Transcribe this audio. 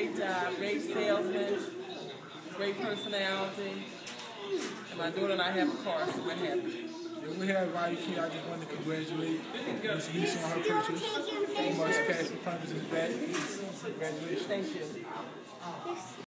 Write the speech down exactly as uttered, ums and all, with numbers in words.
great job, great salesman, great personality. And my daughter and I have a car, so we're happy. Yeah, we have Ryan Key. I just wanted to congratulate Miss Lisa on her purchase. Thank you. Much cash for purpose in the back. Congratulations. Thank you.